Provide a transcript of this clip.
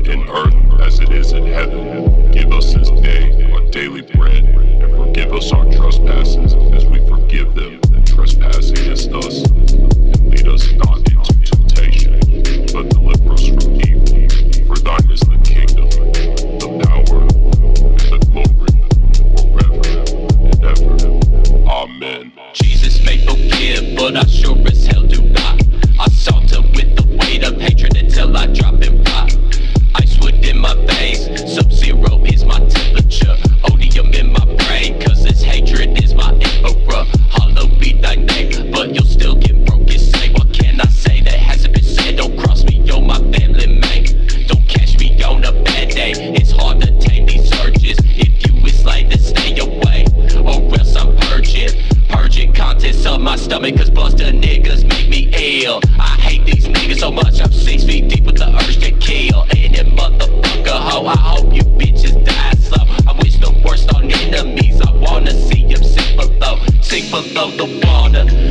in earth as it is in heaven. Give us this day our daily bread, and forgive us our trespasses as we forgive them that trespass against us. And lead us not into temptation, but deliver us from evil. For thine is the kingdom, the power, and the glory, forever and ever. Amen. Jesus may forgive, but I sure as hell do not. I assault him with the weight of hatred until I drop and pop. Ice wood in my veins, sub-zero is my temperature. Odium in my brain, cause this hatred is my emperor. Hollow be thy name, but you'll still get broken. Say, what can I say that hasn't been said? Don't cross me, yo, my family mate. Don't catch me on a bad day. It's hard to tame these urges. If you is like to stay away, or else I'm purging contents of my stomach, cause buster niggas make me ill. I hate these niggas so much, I'm 6 feet deep with the urge to kill. And that motherfucker hoe, I hope you bitches die slow. I wish the worst on enemies, I wanna see them sink below the water.